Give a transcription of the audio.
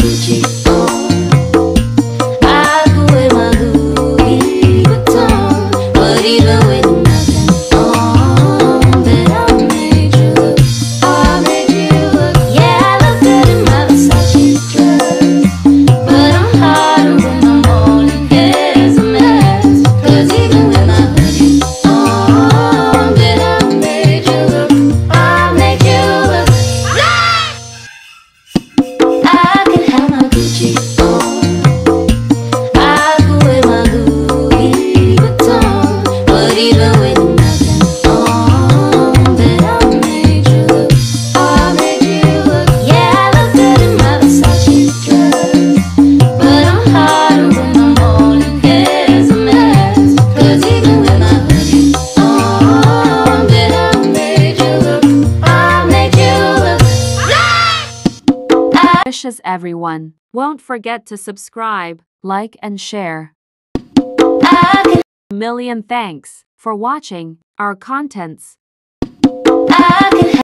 Gucci on. I could wear my Louis Vuitton, but even with nothing on, bet I made you look. I made you look. Yeah, I look good in my Versace dress, but I'm hotter when my morning hair's a mess. 'Cause even with my hoodie on, bet I made you look. I made you look. I can have my Gucci on. I could wear my Louis Vuitton, but even with nothing on, bet I made you look. I made you look. Yeah, I look good in my Versace dress, but I'm hotter when my morning hair's a mess. 'Cause even with my hoodie on, bet I made you look. I made you look. Wishes everyone. Won't forget to subscribe, like and share. I can, Million thanks for watching our contents. I can